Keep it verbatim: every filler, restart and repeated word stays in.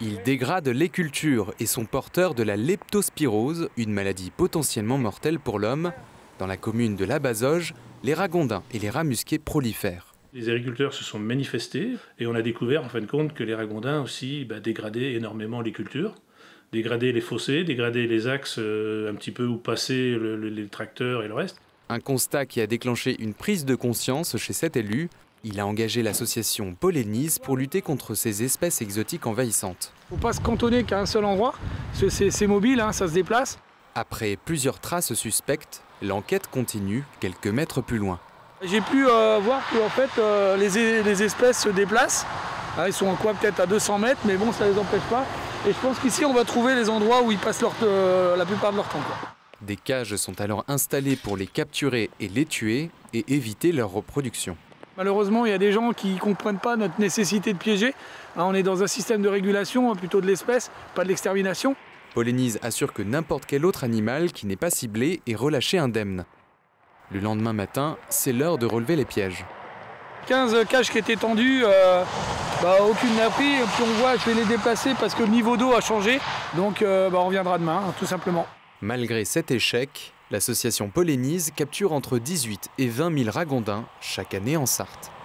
Ils dégradent les cultures et sont porteurs de la leptospirose, une maladie potentiellement mortelle pour l'homme. Dans la commune de la Bazoge, les ragondins et les rats musqués prolifèrent. Les agriculteurs se sont manifestés et on a découvert en fin de compte que les ragondins aussi bah, dégradaient énormément les cultures, dégradaient les fossés, dégradaient les axes euh, un petit peu où passaient le, le, les tracteurs et le reste. Un constat qui a déclenché une prise de conscience chez cet élu. Il a engagé l'association Pollenise pour lutter contre ces espèces exotiques envahissantes. Il ne faut pas se cantonner qu'à un seul endroit, c'est mobile, hein, ça se déplace. Après plusieurs traces suspectes, l'enquête continue quelques mètres plus loin. J'ai pu euh, voir que en fait, euh, les, les espèces se déplacent. Ah, ils sont en quoi peut-être à deux cents mètres, mais bon, ça ne les empêche pas. Et je pense qu'ici, on va trouver les endroits où ils passent leur, euh, la plupart de leur temps, quoi. Des cages sont alors installées pour les capturer et les tuer et éviter leur reproduction. Malheureusement, il y a des gens qui ne comprennent pas notre nécessité de piéger. On est dans un système de régulation, plutôt de l'espèce, pas de l'extermination. Pollenise assure que n'importe quel autre animal qui n'est pas ciblé est relâché indemne. Le lendemain matin, c'est l'heure de relever les pièges. quinze cages qui étaient tendues, euh, bah, aucune n'a pris. Et puis on voit, je vais les déplacer parce que le niveau d'eau a changé. Donc euh, bah, on reviendra demain, tout simplement. Malgré cet échec, l'association Pollenise capture entre dix-huit et vingt mille ragondins chaque année en Sarthe.